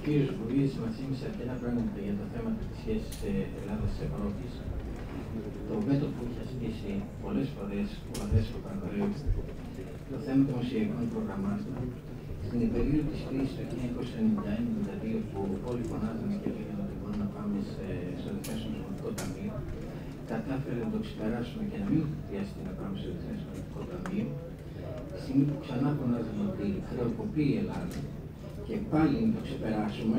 κύριος Βουλής μας θύμισε αρκετά πράγματα για το θέμα της σχέσης Ελλάδας-Ευρώπης. Το βέτο που είχε ασκήσει πολλές φορές ο Αδέσποτος Παπανδρέου, το θέμα των μουσιακών προγραμμάτων, στην περίοδο της κρίσης του 1991-1992 που όλοι φωνάζανε και λέγανε ότι μπορούμε να πάμε στο Διεθνές Νομισματικό Ταμείο, κατάφερε να το ξεπεράσουμε και να μην χρειαστεί να πάμε στο Διεθνές Νομισματικό Ταμείο. Τη στιγμή που ξανά φωνάζαμε ότι χρεοκοπεί η Ελλάδα και πάλι να το ξεπεράσουμε,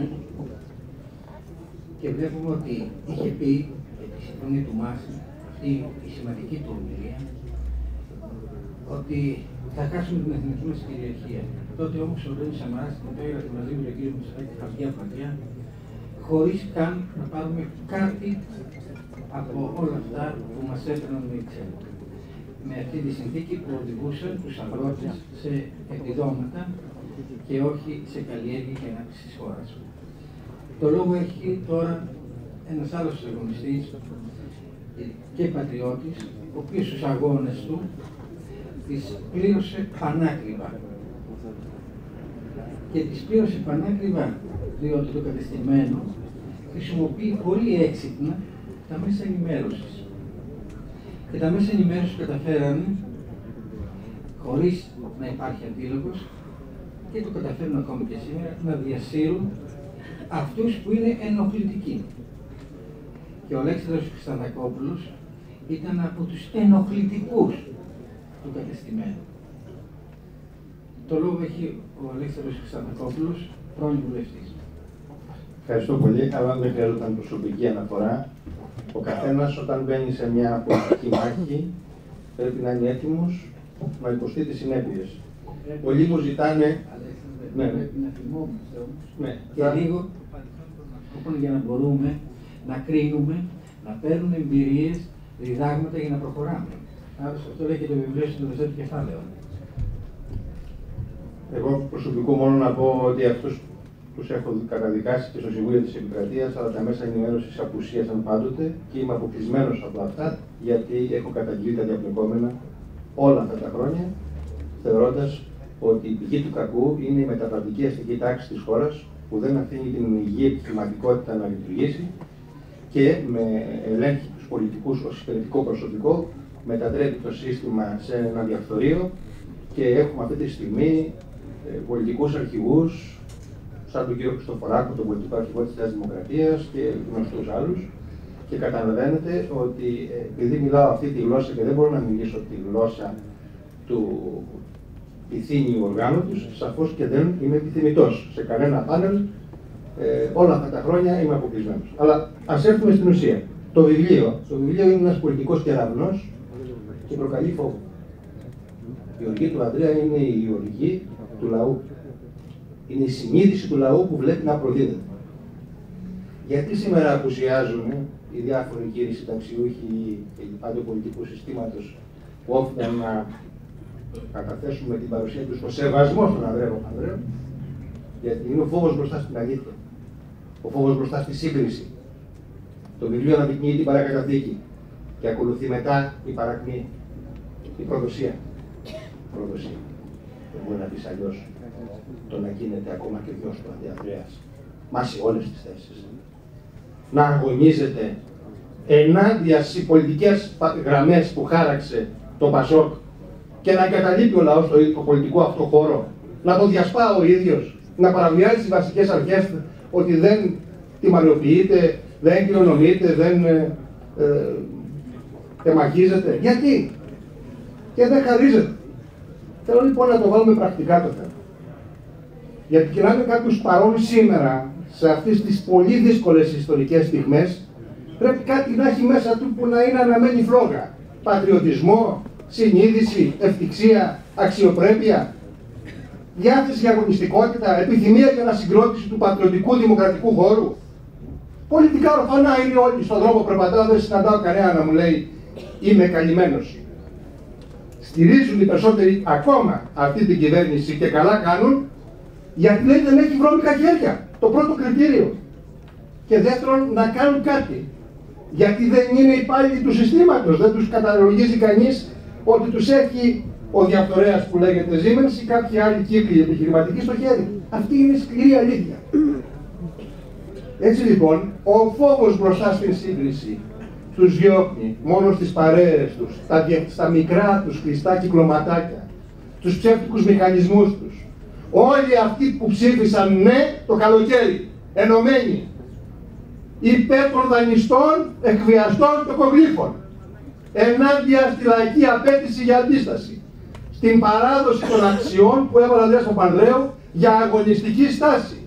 και βλέπουμε ότι είχε πει για τη συμφωνία του Μάση, αυτή η σημαντική του ομιλία, ότι θα χάσουμε την εθνική μας κυριαρχία. Τότε όμως ο Ρένης Σαμαράς την υπέγραφε μαζί με τον κύριο Μητσοτάκη χαρτιά-φωτιά, χωρίς καν να πάρουμε κάτι από όλα αυτά που μας έφεραν με Ξένο. Με αυτή τη συνθήκη που οδηγούσαν τους αγρότες σε επιδόματα και όχι σε καλλιέργεια και ανάπτυξη της χώρας. Το λόγο έχει τώρα ένας άλλος αγωνιστής και πατριώτης, ο οποίος στους αγώνες του τις πλήρωσε πανάκριβα. Και τις πλήρωσε πανάκριβα διότι το κατεστημένο χρησιμοποιεί πολύ έξυπνα τα μέσα ενημέρωσης. Και τα μέσα ενημέρωσης καταφέρανε, χωρίς να υπάρχει αντίλογος, και το καταφέρουν ακόμη και σήμερα, να διασύρουν αυτούς που είναι ενοχλητικοί. Και ο Αλέξανδρος Χρυστανθακόπουλος ήταν από τους ενοχλητικούς του κατεστημένου. Το λόγο έχει ο Αλέξανδρος Χρυστανθακόπουλος, πρώην βουλευτής. Ευχαριστώ πολύ, αλλά δεν χρειαζόταν προσωπική αναφορά. Ο καθένας όταν μπαίνει σε μια πολιτική μάχη πρέπει να είναι έτοιμος να υποστεί τις συνέπειες. Πολλοί μου ζητάνε. Πρέπει να θυμόμαστε όμως και λίγο για να μπορούμε να κρίνουμε, να παίρνουν εμπειρίες, διδάγματα για να προχωράμε. Άρα αυτό λέει και το βιβλίο στο δεύτερο κεφάλαιο. Εγώ προσωπικό μόνο να πω ότι αυτούς τους έχω καταδικάσει και στο Συμβούλιο της Επικρατείας, αλλά τα μέσα ενημέρωσης απουσίασαν πάντοτε και είμαι αποκλεισμένος από αυτά, γιατί έχω καταγγείλει τα διαπλεκόμενα όλα αυτά τα χρόνια, θεωρώντας ότι η πηγή του κακού είναι η μεταβατική αστική τάξη της χώρας, που δεν αφήνει την υγιή επιχειρηματικότητα να λειτουργήσει και με ελέγχει τους πολιτικούς ως υπηρετικό προσωπικό, μετατρέπει το σύστημα σε ένα διαφθορείο και έχουμε αυτή τη στιγμή πολιτικούς αρχηγούς, σαν τον κύριο Χριστοφοράκο, τον πολιτικό αρχηγό της Νέας Δημοκρατίας και γνωστούς άλλους. Και καταλαβαίνετε ότι επειδή μιλάω αυτή τη γλώσσα και δεν μπορώ να μιλήσω τη γλώσσα του πυθύνιου οργάνου τους, σαφώς και δεν είμαι επιθυμητός σε κανένα πάνελ. Όλα αυτά τα χρόνια είμαι αποκλεισμένος. Αλλά ας έρθουμε στην ουσία. Το βιβλίο είναι ένας πολιτικός κεραυνός και προκαλεί φόβο. Η οργή του Ανδρέα είναι η οργή του λαού. Είναι η συνείδηση του λαού που βλέπει να προδίδεται. Γιατί σήμερα απουσιάζουν οι διάφοροι κύριοι συνταξιούχοι και οι πάντων πολιτικού συστήματος που όφυλαν να καταθέσουν με την παρουσία τους το σεβασμό στον Ανδρέα Παπανδρέου, γιατί είναι ο φόβος μπροστά στην αλήθεια, ο φόβος μπροστά στη σύγκριση. Το βιβλίο αναδεικνύει την παρακαταθήκη και ακολουθεί μετά η παρακμή, η προδοσία. Προδοσία. Δεν μπορεί να πεις αλλιώς το να γίνεται ακόμα και γιος του Ανδρέας, μα σε όλες τις θέσεις. Να αγωνίζεται ενάντια στις πολιτικές γραμμές που χάραξε το Πασόκ και να εγκαταλείπει ο λαός το πολιτικό αυτό χώρο, να το διασπά ο ίδιος, να παραβιάζει τις βασικές αρχές ότι δεν τιμαλοποιείται, δεν κληρονομείται, δεν τεμαχίζεται. Γιατί? Και δεν χαρίζεται. Θέλω λοιπόν να το βάλουμε πρακτικά το θέμα. Γιατί και να είναι κάποιος παρόν σήμερα, σε αυτές τις πολύ δύσκολες ιστορικές στιγμές, πρέπει κάτι να έχει μέσα του που να είναι αναμένη φλόγα. Πατριωτισμό, συνείδηση, ευτυχία, αξιοπρέπεια, διάθεση για αγωνιστικότητα, επιθυμία για ανασυγκρότηση του πατριωτικού δημοκρατικού χώρου. Πολιτικά ορφανά είναι όλοι στον δρόμο περπατάω, δεν συναντάω κανένα να μου λέει είμαι καλυμμένος. Στηρίζουν οι περισσότεροι ακόμα αυτή την κυβέρνηση και καλά κάνουν, γιατί λέει δεν έχει βρώμικα χέρια. Το πρώτο κριτήριο. Και δεύτερον, να κάνουν κάτι. Γιατί δεν είναι υπάλληλοι του συστήματος. Δεν τους καταλογίζει κανείς ότι τους έχει ο διαφθορέας που λέγεται Siemens ή κάποιοι άλλοι κύκλοι επιχειρηματικοί στο χέρι. Αυτή είναι η σκληρή αλήθεια. Έτσι λοιπόν, ο φόβος μπροστά στην σύγκριση τους διώχνει μόνο στις παρέες τους, στα μικρά τους κλειστά κυκλωματάκια, τους ψεύτικους μηχανισμούς τους. Όλοι αυτοί που ψήφισαν ναι το καλοκαίρι, ενωμένοι, υπέρ των δανειστών, εκβιαστών και κογλύφων, ενάντια στη λαϊκή απέτηση για αντίσταση, στην παράδοση των αξιών που έβαλε ο Ανδρέας Παπανδρέου για αγωνιστική στάση.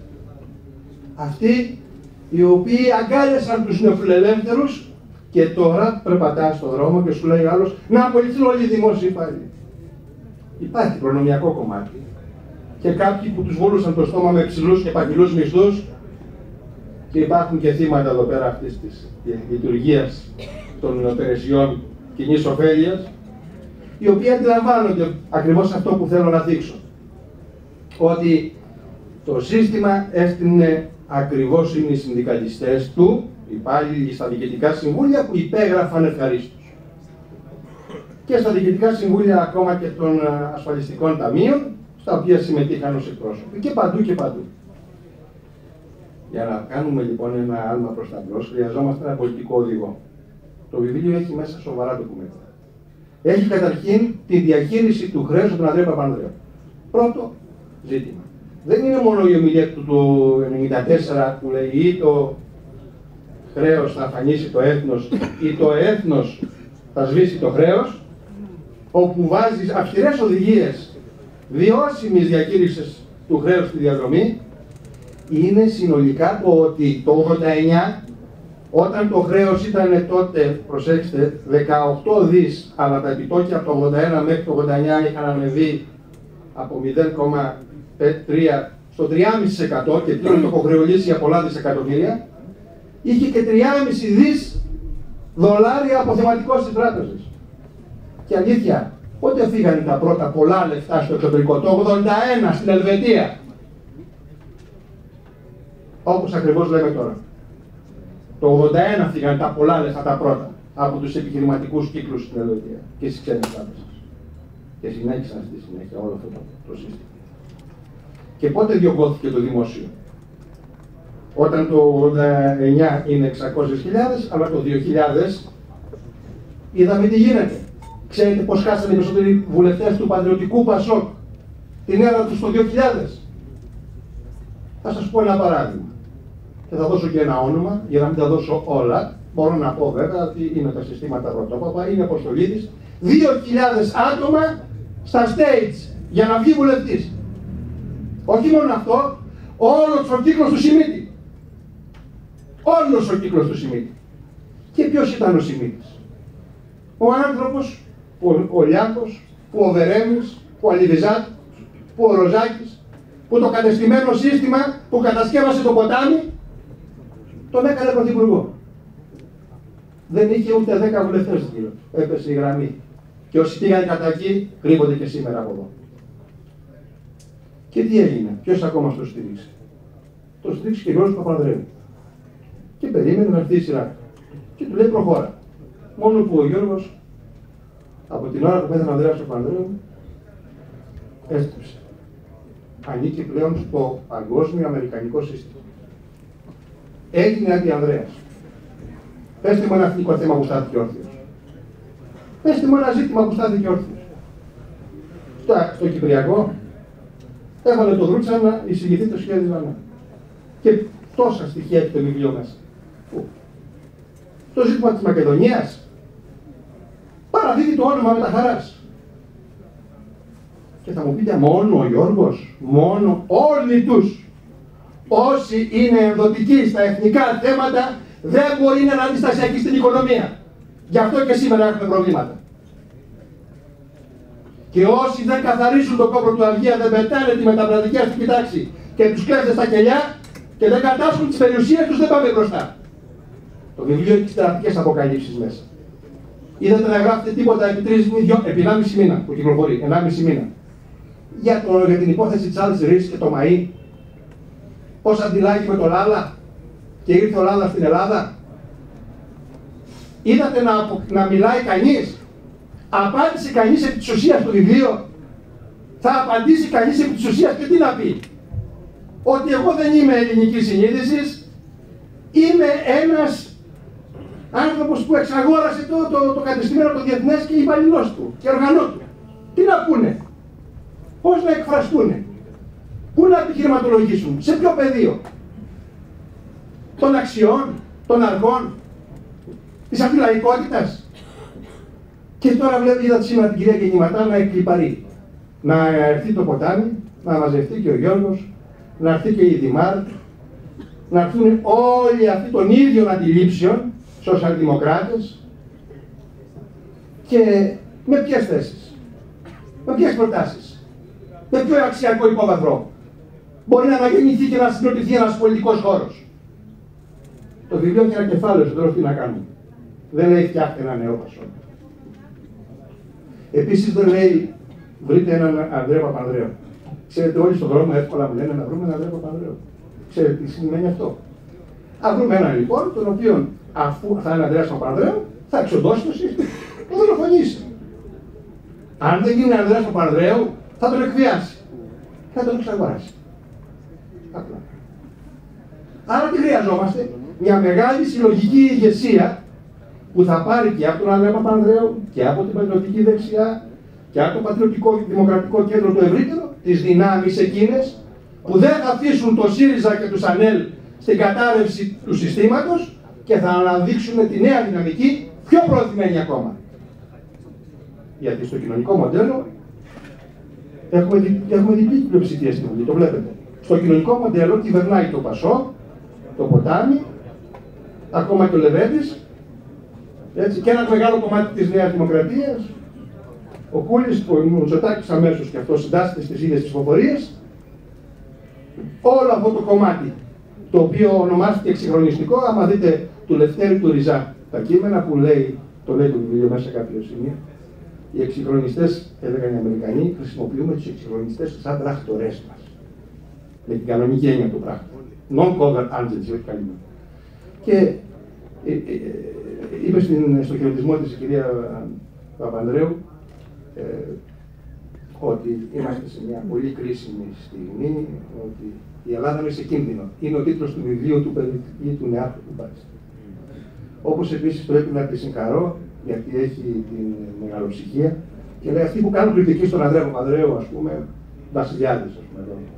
Αυτοί οι οποίοι αγκάλιασαν τους νεοφιλελεύθερους και τώρα περπατάς στον δρόμο και σου λέει άλλος να απολυθούν όλοι οι δημόσιοι υπάλληλοι. Υπάρχει προνομιακό κομμάτι και κάποιοι που τους βούλωσαν το στόμα με ψηλούς και παγγυλούς μισθούς, και υπάρχουν και θύματα εδώ πέρα αυτής της λειτουργίας των υπηρεσιών κοινής ωφέλειας, οι οποίοι αντιλαμβάνονται ακριβώς αυτό που θέλω να δείξω. Ότι το σύστημα έστεινε ακριβώς είναι οι συνδικαλιστές του, υπάλληλοι στα διοικητικά συμβούλια που υπέγραφαν ευχαρίστως. Και στα διοικητικά συμβούλια ακόμα και των ασφαλιστικών ταμείων, στα οποία συμμετείχαν ως εκπρόσωποι. Και παντού και παντού. Για να κάνουμε λοιπόν ένα άλμα προς τα μπρος, χρειαζόμαστε ένα πολιτικό οδηγό. Το βιβλίο έχει μέσα σοβαρά ντοκουμέντα. Έχει καταρχήν τη διαχείριση του χρέους από τον Ανδρέα Παπανδρέου. Πρώτο ζήτημα. Δεν είναι μόνο η ομιλία του 1994 που λέει ή το χρέος θα αφανίσει το έθνος ή το έθνος θα σβήσει το χρέος, όπου βάζει αυστηρές οδηγίες βιώσιμης διαχείρισης του χρέους στη διαδρομή. Είναι συνολικά το ότι το 89, όταν το χρέος ήταν τότε, προσέξτε, 18 δις, αλλά τα επιτόκια από το 81 μέχρι το 89 είχαν ανεβεί από 0,3 στο 3,5% και πλέον το έχω χρεωλήσει για πολλά δισεκατομμύρια, είχε και 3,5 δις δολάρια αποθεματικό στις τράπεζες. Και αλήθεια, πότε φύγανε τα πρώτα πολλά λεφτά στο εξωτερικό? Το 81 στην Ελβετία. Όπως ακριβώς λέμε τώρα. Το 81 φύγανε τα πολλά λεφτά τα πρώτα από τους επιχειρηματικούς κύκλους στην Ελβετία και στις ξένες τράπεζες. Και συνέχισαν στη συνέχεια όλο αυτό το σύστημα. Και πότε διωγγώθηκε το δημόσιο? Όταν το 89 είναι 600.000, αλλά το 2000 είδαμε τι γίνεται. Ξέρετε πώς χάσανε οι περισσότεροι βουλευτές του Πατριωτικού Πασόκ την έδρα τους το 2000? Θα σας πω ένα παράδειγμα. Και θα δώσω και ένα όνομα, για να μην τα δώσω όλα. Μπορώ να πω βέβαια ότι είναι τα συστήματα πρωτόπαπα, είναι Αποστολίδης. 2.000 άτομα στα stage για να βγει βουλευτής. Όχι μόνο αυτό, όλος ο κύκλος του Σιμίτη. Όλος ο κύκλος του Σιμίτη. Και ποιος ήταν ο Σιμίτης? Ο άνθρωπος, ο Λιάκος, που ο Βερέμης, που ο Αλιβιζάτ, που ο Ροζάκης, που το κατεστημένο σύστημα που κατασκεύασε το ποτάμι, τον έκανε πρωθυπουργό. Δεν είχε ούτε 10 βουλευτές γύρω. Έπεσε η γραμμή. Και όσοι πήγαν κατά εκεί, κρύβονται και σήμερα από εδώ. Και τι έγινε? Ποιος ακόμα το στήριξε? Το στήριξε και ο Γιώργος Παπανδρέου. Και περίμενε να έρθει η σειρά. Και του λέει προχώρα. Μόνο που ο Γιώργος, από την ώρα που πέθανε ο Ανδρέας Παπανδρέου, έστριψε. Ανήκει πλέον στο παγκόσμιο αμερικανικό σύστημα. Έγινε αντι-Ανδρέας. Πέστε μου ένα εθνικό θέμα που στάθηκε όρθιος. Πέστε μου ένα ζήτημα που στάθηκε όρθιος. Στο Κυπριακό έβαλε το Δρούτσα να εισηγηθεί το σχέδιο Ανά. Και τόσα στοιχεία έχει το βιβλίο μέσα. Πού? Το ζήτημα της Μακεδονίας παραδίδει το όνομα με τα χαράς. Και θα μου πείτε, μόνο ο Γιώργος? Μόνο? Όλοι τους όσοι είναι ενδοτικοί στα εθνικά θέματα δεν μπορεί να είναι αντιστασιακοί στην οικονομία. Γι' αυτό και σήμερα έχουμε προβλήματα. Και όσοι δεν καθαρίσουν το κόμπρο του Αυγία, δεν πετάνε τη μεταπλατική αστική τάξη και τους κλέφτες στα κελιά και δεν κατάσχουν τις περιουσίες τους, δεν πάμε μπροστά. Το βιβλίο έχει τεραστικές αποκαλύψεις μέσα. Είδατε να γράφετε τίποτα επί 1,5 μήνα που κυκλοφορεί, 1,5 μήνα. Για την υπόθεση Charles Rees και το ΜΑΗ. Πώς αντιλάγει με το Λάλα και ήρθε ο Λάλα στην Ελλάδα. Είδατε να μιλάει κανείς? Απάντησε κανείς επί της ουσίας στο βιβλίο? Θα απαντήσει κανείς επί της ουσίας και τι να πει? Ότι εγώ δεν είμαι ελληνικής συνείδησης, Είμαι ένας άνθρωπος που εξαγόρασε το κατεστημένο το διεθνές και υπαλληλός του και οργανό του. Τι να πούνε, πώς να εκφραστούνε, πού να επιχειρηματολογήσουν, σε ποιο πεδίο, των αξιών, των αρχών, της αντιλαϊκότητας. Και τώρα είδα σήμερα την κυρία Γεννηματά να εκκλιπαρεί. Να έρθει το ποτάμι, να μαζευτεί και ο Γιώργος, να έρθει και η Δημάρ, να έρθουν όλοι αυτοί των ίδιων αντιλήψεων, σοσιαλδημοκράτες, και με ποιες θέσεις, με ποιες προτάσεις, με ποιο αξιακό υπόβαθρο μπορεί να αναγεννηθεί και να συγκροτηθεί ένας πολιτικός χώρος. Το βιβλίο έχει ένα κεφάλαιο, τώρα τι να κάνουμε. Δεν λέει φτιάχτε ένα νέο Πασόκ. Επίσης δεν λέει βρείτε έναν Ανδρέα Παπανδρέου. Ξέρετε, όλοι στον δρόμο εύκολα μου λένε να βρούμε έναν Ανδρέα Παπανδρέου. Ξέρετε τι σημαίνει αυτό. Αν βρούμε έναν λοιπόν, τον οποίο αφού θα είναι Ανδρέας Παπανδρέου, θα εξοντώσει το σύστημα. Το δολοφονήσει. Αν δεν γίνει Ανδρέας Παπανδρέου, θα τον εκβιάσει. Θα τον εξαγοράσει. Απλά. Άρα τι χρειαζόμαστε? Μια μεγάλη συλλογική ηγεσία που θα πάρει και από τον Ανδρέα Παπανδρέου και από την πατριωτική δεξιά και από το πατριωτικό δημοκρατικό κέντρο το ευρύτερο, τις δυνάμεις εκείνες που δεν θα αφήσουν το ΣΥΡΙΖΑ και τους ΑΝΕΛ στην κατάρρευση του συστήματος και θα αναδείξουν τη νέα δυναμική πιο προωθημένη ακόμα. Γιατί στο κοινωνικό μοντέλο έχουμε διπλή πλειοψηφία στην Βουλή, το βλέπετε. Στο κοινωνικό μοντέλο κυβερνάει το Πασόκ, το Ποτάμι, ακόμα και ο Λεβέντης, έτσι, και ένα μεγάλο κομμάτι της Νέας Δημοκρατίας, ο Κούλης, ο Μητσοτάκης αμέσως και αυτός συντάσσεται στις ίδιες ψηφοφορίες. Όλο αυτό το κομμάτι, το οποίο ονομάστηκε εξυγχρονιστικό, άμα δείτε του Λευτέρη του Ριζά τα κείμενα που λέει, το λέει το βιβλίο μέσα σε κάποιο σημείο, οι εξυγχρονιστές, έλεγαν οι Αμερικανοί, χρησιμοποιούμε τους εξυγχρονιστές σαν δράχτορές μας. Με την κανονική έννοια του πράγματος. Non-covert agency, όχι καλή. Και είπε στο χαιρετισμό της η κυρία Παπανδρέου ότι είμαστε σε μια πολύ κρίσιμη στιγμή, ότι η Ελλάδα είναι σε κίνδυνο. Είναι ο τίτλος του βιβλίου του Περιπτική του Νεάρχου του Μπάριστα. Όπως επίσης πρέπει να τη συγχαρώ, γιατί έχει την μεγαλοψυχία και λέει αυτοί που κάνουν κριτική στον Ανδρέα Παπανδρέου, ας πούμε, βασιλιάδες, ας πούμε, εδώ.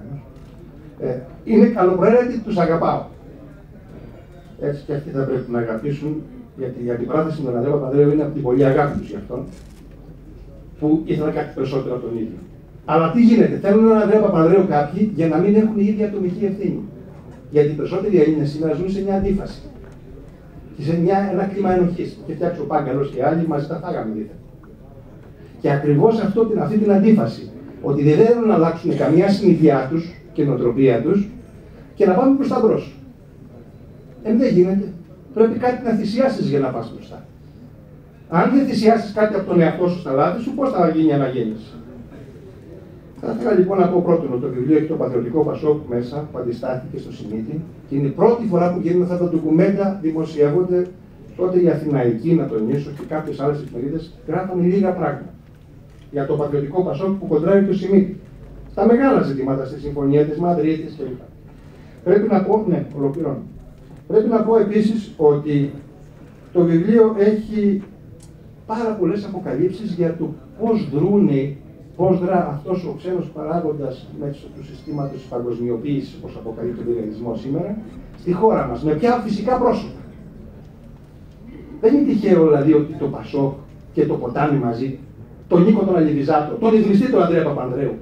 Είναι καλοπροαίρετοι, τους αγαπάω. Έτσι και αυτοί θα πρέπει να αγαπήσουν, γιατί η αντιπράθεση με τον Ανδρέα Παπανδρέου είναι από την πολλή αγάπη τους γι' αυτόν, που ήθελαν κάτι περισσότερο από τον ίδιο. Αλλά τι γίνεται, θέλουν έναν Ανδρέα Παπανδρέου κάποιοι για να μην έχουν η ίδια ατομική ευθύνη. Γιατί οι περισσότεροι Έλληνες σήμερα ζουν σε μια αντίφαση. Και σε ένα κλίμα ενοχής. Και φτιάξει ο Πάγκαλος και άλλοι μαζί τα φάγαμε δείτε. Και ακριβώς αυτή την αντίφαση, ότι δεν θέλουν να αλλάξουν καμία συνειδειά τους και νοοτροπία τους και να πάμε προς τα μπρος. Δεν γίνεται. Πρέπει κάτι να θυσιάσεις για να πας μπροστά. Αν δεν θυσιάσεις κάτι από τον εαυτό σου στα λάθη σου, πώς θα γίνει η αναγέννηση. Θα ήθελα λοιπόν να πω πρώτον ότι το βιβλίο έχει το πατριωτικό Πασόκ μέσα, που αντιστάθηκε στο Σιμίτι, και είναι η πρώτη φορά που γίνονται αυτά τα ντοκουμέντα, δημοσιεύονται. Τότε η Αθηναϊκή, να τονίσω, και κάποιες άλλες εφημερίδες γράφανε λίγα πράγματα για το πατριωτικό Πασόκ που κοντράει το Σιμίτι. Στα μεγάλα ζητήματα, στη Συμφωνία της Μαδρίτης κλπ. Πρέπει να πω, ναι, ολοκληρώνω. Πρέπει να πω επίσης ότι το βιβλίο έχει πάρα πολλές αποκαλύψεις για το πώς δρά αυτός ο ξένος παράγοντας μέσω του συστήματος της παγκοσμιοποίησης, όπως αποκαλεί το λογαριασμό σήμερα, στη χώρα μας, με ποια φυσικά πρόσωπα. Δεν είναι τυχαίο δηλαδή ότι το Πασόκ και το Ποτάμι μαζί, τον Νίκο τον Αλιβιζάτο, τον ιδρυστή τον Ανδρέα Παπανδρέου,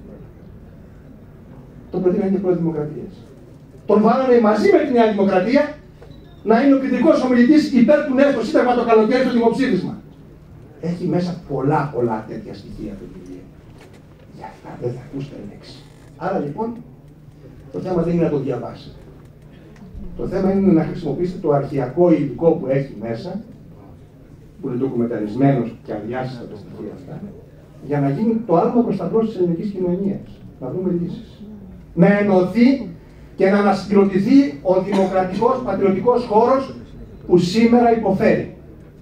τον προτείνανε και πρώτη Δημοκρατίας. Τον βάλανε μαζί με τη Νέα Δημοκρατία να είναι ο κριτικός ομιλητής υπέρ του νέου στο Σύνταγμα το καλοκαίρι στο δημοψήφισμα. Έχει μέσα πολλά τέτοια στοιχεία το βιβλίο. Για αυτά δεν θα ακούσετε λέξη. Άρα λοιπόν το θέμα δεν είναι να το διαβάσετε. Το θέμα είναι να χρησιμοποιήσετε το αρχαιακό υλικό που έχει μέσα, που είναι ντοκουμενταρισμένος και αδιάσυστα τα στοιχεία αυτά, για να γίνει το άλμα προς τα μπρος της ελληνικής κοινωνίας. Να βρούμε λύσεις. Να ενωθεί και να ανασυγκροτηθεί ο δημοκρατικός πατριωτικός χώρος που σήμερα υποφέρει.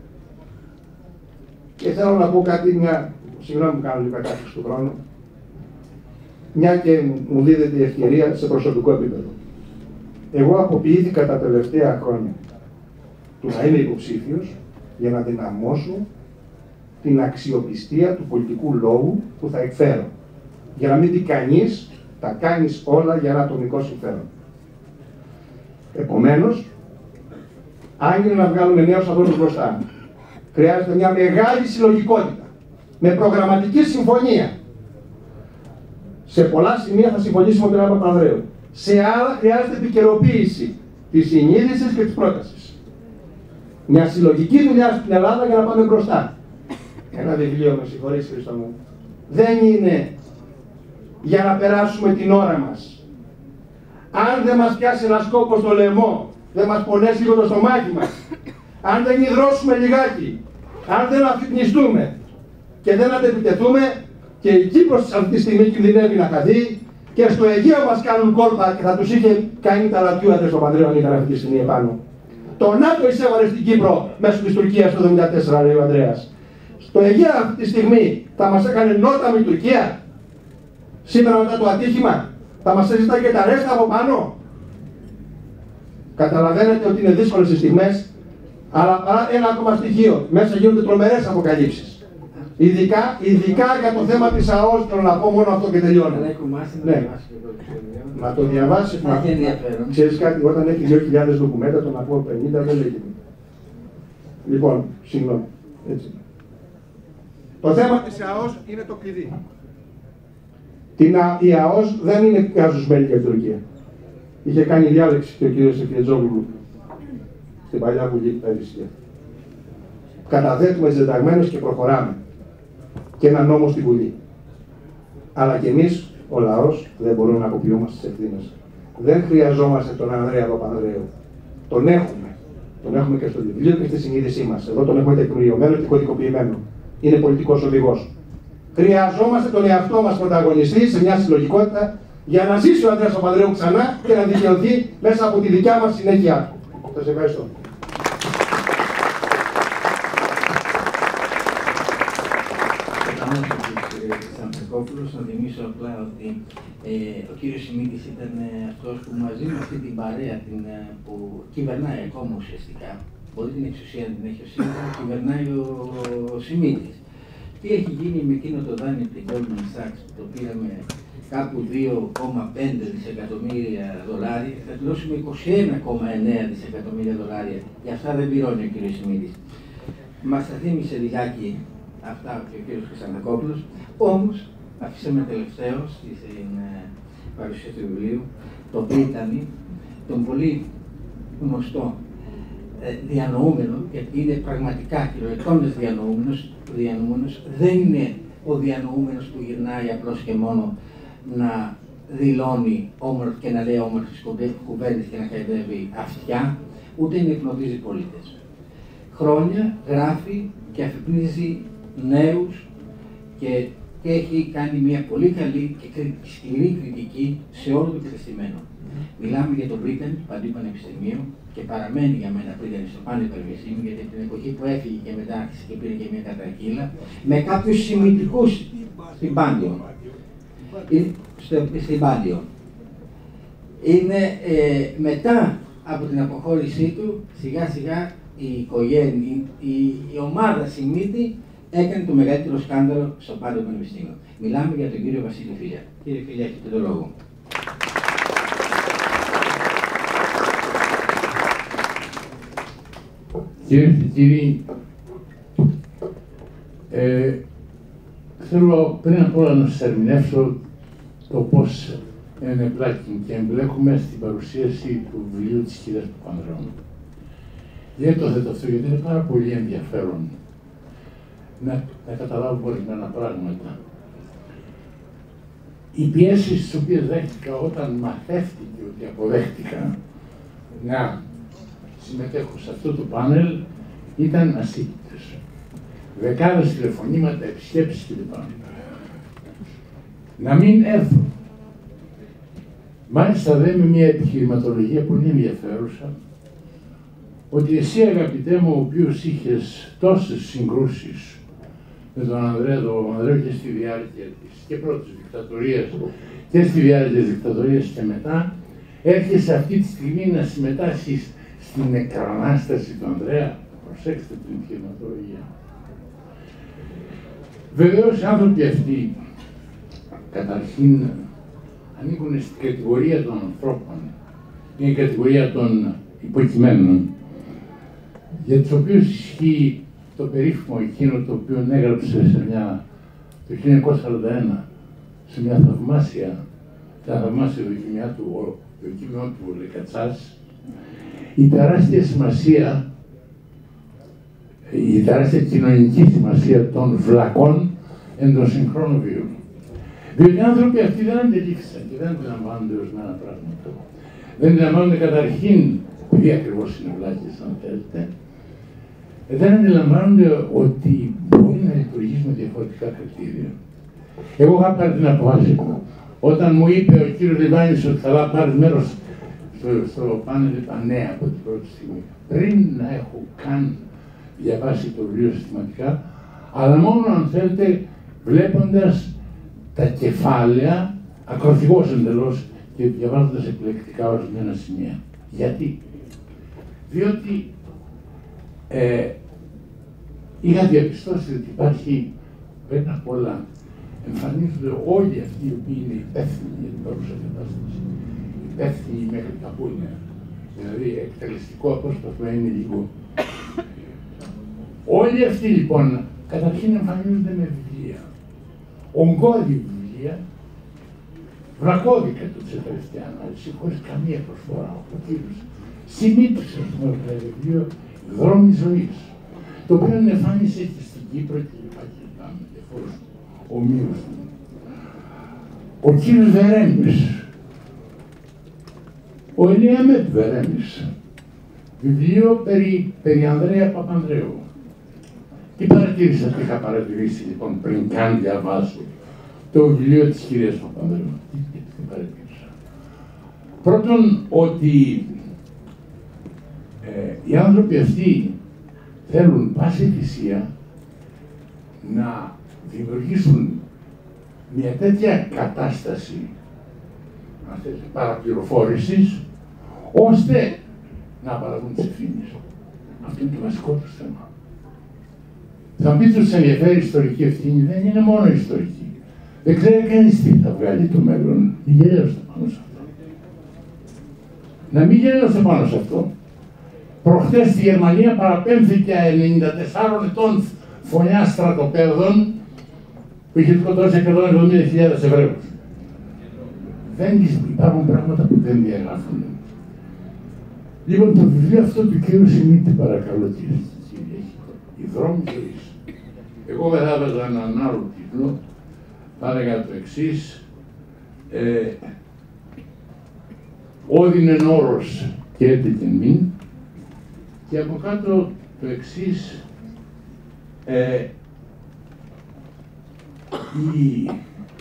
Και θέλω να πω κάτι, συγγνώμη που κάνω λίγο κατάχρηση του χρόνου, μια και μου δίδεται η ευκαιρία σε προσωπικό επίπεδο. Εγώ αποποιήθηκα τα τελευταία χρόνια του να είμαι υποψήφιος για να δυναμώσω την αξιοπιστία του πολιτικού λόγου που θα εκφέρω. Για να μην δει κανείς, τα κάνεις όλα για ένα ατομικό συμφέρον. Επομένως, αν είναι να βγάλουμε νέους ανθρώπους μπροστά, χρειάζεται μια μεγάλη συλλογικότητα, με προγραμματική συμφωνία. Σε πολλά σημεία θα συμφωνήσουμε με τον Άπα Παπανδρέου. Σε άλλα χρειάζεται επικαιροποίηση της συνείδησης και της πρότασης. Μια συλλογική δουλειά στην Ελλάδα για να πάμε μπροστά. Ένα βιβλίο, με συγχωρείς Χρήστο μου, δεν είναι για να περάσουμε την ώρα μας. Αν δεν μας πιάσει ένα κόπο στο λαιμό, δεν μας πονέσει λίγο το στομάχι μας, αν δεν υδρώσουμε λιγάκι, αν δεν αφυπνιστούμε και δεν αντεπιτεθούμε, και η Κύπρος αυτή τη στιγμή κινδυνεύει να χαθεί, και στο Αιγαίο μας κάνουν κόλπα και θα τους είχε κάνει τα λατιούατε στο Παντρέο αν ήταν αυτή τη στιγμή επάνω. Το ΝΑΤΟ εισέβαλε στην Κύπρο μέσω της Τουρκίας το 1974, λέει ο Ανδρέας. Στο Αιγαίο αυτή τη στιγμή θα μας έκανε νόταμη η Τουρκία. Σήμερα μετά το ατύχημα θα μας έζητα και τα ρέστα από πάνω. Καταλαβαίνετε ότι είναι δύσκολες οι στιγμές, αλλά ένα ακόμα στοιχείο. Μέσα γίνονται τρομερές αποκαλύψεις. Ειδικά για το θέμα της ΑΟΣ, θέλω να πω μόνο αυτό και τελειώνω. Ναι. Να το διαβάσει. Ξέρεις κάτι, όταν έχει 2.000 ντοκουμέντα, το να πω 50 δεν λέγεται. Λοιπόν, συγγνώμη. Έτσι. Το θέμα της ΑΟΣ είναι το κλειδί. Η ΑΟΣ δεν είναι κάζους μέλη για την Τουρκία. Είχε κάνει διάλεξη και ο κ. Σεφιετζόγλου στην παλιά Βουλή του Περιστία. Καταθέτουμε συνταγμένους και προχωράμε. Και ένα νόμο στη Βουλή. Αλλά και εμείς, ο λαός, δεν μπορούμε να αποποιούμαστε τις ευθύνες. Δεν χρειαζόμαστε τον Ανδρέα Παπανδρέου. Τον έχουμε. Τον έχουμε και στο βιβλίο και στη συνείδησή μας. Εδώ τον έχουμε τεκμηριωμένο και κωδικοποιημένο. Είναι πολιτικός οδηγός. Χρειαζόμαστε τον εαυτό μας πρωταγωνιστή σε μια συλλογικότητα για να ζήσει ο Ανδρέας Παπανδρέου ξανά και να δικαιωθεί μέσα από τη δικιά μας συνέχεια. Σας ευχαριστώ. Να θυμίσω απλά ότι ο κύριος Σιμίτης ήταν αυτός που μαζί με αυτή την παρέα που κυβερνάει ακόμα ουσιαστικά, μπορεί την εξουσία να την έχει ο ΣΥΡΙΖΑ, κυβερνάει ο Σιμίτης. Τι έχει γίνει με εκείνο το δάνειο από την Goldman Sachs, το πήραμε κάπου 2,5 δισεκατομμύρια δολάρια, θα πληρώσουμε 21,9 δισεκατομμύρια δολάρια. Γι' αυτά δεν πληρώνει ο κύριος Σιμίτης. Μας τα θύμισε λιγάκι αυτά και ο κύριος Χρυσανθακόπουλος, όμως αφήσαμε τελευταίο στην παρουσία του βιβλίου το Πρίτανη, τον πολύ γνωστό διανοούμενο, γιατί είναι πραγματικά κυριολεκτώντας διανοούμενος, δεν είναι ο διανοούμενος που γυρνάει απλώς και μόνο να δηλώνει και να λέει όμορφες κουβέντες και να χαϊδεύει αυτιά, ούτε να υπνοτίζει πολίτες. Χρόνια γράφει και αφυπνίζει νέους και έχει κάνει μια πολύ καλή και σκληρή κριτική σε όλο το κεκτημένο. Μιλάμε για τον Πρίτανη του Παντίου Πανεπιστημίου και παραμένει για μένα Πρίτανη στο Παντίου Πανεπιστημίου, γιατί από την εποχή που έφυγε και μετά άρχισε και πήρε και μια κατρακύλα, με κάποιους συμμετρικούς στην Πάντιο. Είναι μετά από την αποχώρησή του, σιγά σιγά η οικογένεια, η ομάδα Σιμίτη έκανε το μεγαλύτερο σκάνδαλο στο Πάντιο Πανεπιστήμιο. Μιλάμε για τον κύριο Βασίλη Φίλια. Κύριε Φίλια, έχετε το λόγο. Κυρίες και κύριοι, θέλω πριν απ' όλα να σας ερμηνεύσω το πώς ενεπλάκην και εμπλέκουμε στην παρουσίαση του βιβλίου της κυρίας Παπανδρέου. Γιατί το θέτω αυτό, γιατί είναι πάρα πολύ ενδιαφέρον να καταλάβω ορισμένα πράγματα. Οι πιέσεις τις οποίες δέχτηκα όταν μαθεύτηκε ότι αποδέχτηκα να συμμετέχω σε αυτό το πάνελ ήταν ασύγκητες. Δεκάδες τηλεφωνήματα, επισκέψεις κλπ. Να μην έρθω. Μάλιστα δε με μια επιχειρηματολογία πολύ ενδιαφέρουσα, ότι εσύ αγαπητέ μου, ο οποίος είχες τόσες συγκρούσεις με τον Ανδρέο και στη διάρκεια της και πρώτης δικτατορίας και στη διάρκεια της δικτατορίας και μετά, έρχεσαι αυτή τη στιγμή να συμμετάσχεις στην εκρανάσταση του Ανδρέα. Προσέξτε την επιχειρηματολογία. Βεβαίως οι άνθρωποι αυτοί καταρχήν ανήκουν στην κατηγορία των ανθρώπων, είναι η κατηγορία των υποκειμένων, για τους οποίους ισχύει το περίφημο εκείνο το οποίο έγραψε το 1941 σε μια θαυμάσια δοκιμιό του Λεκατσάς, η τεράστια σημασία, η τεράστια κοινωνική σημασία των βλακών εν των συγχρόνων βίων. Διότι οι άνθρωποι αυτοί δεν αντιλήφθησαν και δεν αντιλαμβάνονται ορισμένα πράγματα. Δεν αντιλαμβάνονται καταρχήν, επειδή ακριβώς είναι βλάκες, αν θέλετε, δεν αντιλαμβάνονται ότι μπορεί να λειτουργήσει με διαφορετικά κριτήρια. Εγώ είχα πάρει την αποφάση μου. Όταν μου είπε ο κύριος Λιβάνης ότι θα πάρει μέρος στο πάνελ, είπα ναι από την πρώτη στιγμή. Πριν να έχω καν διαβάσει το βιβλίο συστηματικά, αλλά μόνο αν θέλετε βλέποντας τα κεφάλαια, ακροθυγώς εντελώς και διαβάζοντας επιλεκτικά ορισμένα σημεία. Γιατί? Διότι είχα διαπιστώσει ότι υπάρχει, πριν απ' όλα, εμφανίζονται όλοι αυτοί οι οποίοι είναι υπεύθυνοι για την παρούσα κατάσταση. Υπεύθυνοι μέχρι τα πούνια. Δηλαδή, εκτελεστικό απόσπασμα είναι λίγο. Όλοι αυτοί λοιπόν, καταρχήν εμφανίζονται με βιβλία. Ογκώδη βιβλία, βρακώδικα το τελευταία ανάλυση, χωρίς καμία προσφορά. Ο κύριος συμμήτρησε το βιβλίο «Δρόμοι ζωής», το οποίο εμφάνισε και στην Κύπρο και λοιπά με διαφόρους ομοίους. Ο κύριος Βερέμης, ο Ελιαμέτ Βερέμης, βιβλίο περί Ανδρέα Παπανδρέου. Τι παρατήρησα, τι είχα παρατηρήσει λοιπόν πριν καν διαβάσω το βιβλίο της κυρίας Παπανδρέου. Τι παρατήρησα? Πρώτον, ότι οι άνθρωποι αυτοί θέλουν πάση θυσία να δημιουργήσουν μια τέτοια κατάσταση παραπληροφόρησης, ώστε να παραδούν τις ευθύνες. Αυτό είναι το βασικό του θέμα. Θα μου πείτε ότι σας ενδιαφέρει η ιστορική ευθύνη, δεν είναι μόνο ιστορική. Δεν ξέρει κανείς τι θα βγάλει το μέλλον. Μην γελιώσετε πάνω σε αυτό. Να μην γελιώσετε πάνω σε αυτό. Προχτές στη Γερμανία παραπέμφθηκε 94 ετών φωνιά στρατοπέδων που είχε σκοτώσει 170.000 Εβραίους. Δεν υπάρχουν πράγματα που δεν διαγράφονται. Λοιπόν, το βιβλίο αυτό του κύριου Σιμίτη, παρακαλώ κύριε, «Οι δρόμοι ζωής». Εγώ δεν θα έβαζα έναν άλλο τίτλο, θα έλεγα το εξής, «Όδινεν όρος και έτεκεν μην», και από κάτω το εξής, η